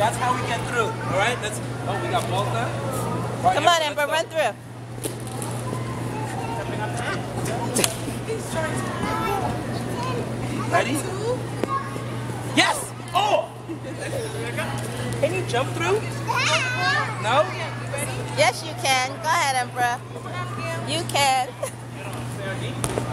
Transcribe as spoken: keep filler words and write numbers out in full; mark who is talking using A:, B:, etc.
A: That's how we get through. All right. Let's. Oh, we got Volta. Right,
B: Come on, Emperor, run through.
A: Ready? Yes! Oh! Can you jump through? No?
B: Yes, you can. Go ahead, Emperor. You can.